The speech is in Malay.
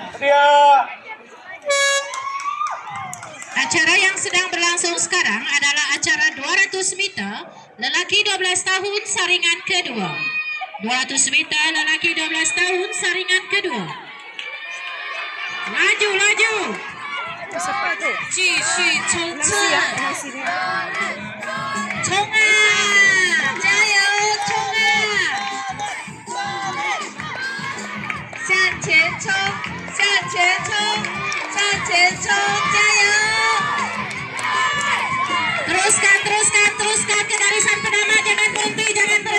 Acara yang sedang berlangsung sekarang adalah acara 200 meter lelaki 12 tahun saringan kedua. 200 meter lelaki 12 tahun saringan kedua. Laju, laju. 继续冲刺，冲啊！加油，冲啊！向前冲，向前冲，向前冲，加油！ teruskan, teruskan, teruskan ke barisan pertama, jangan berhenti, jangan berhenti.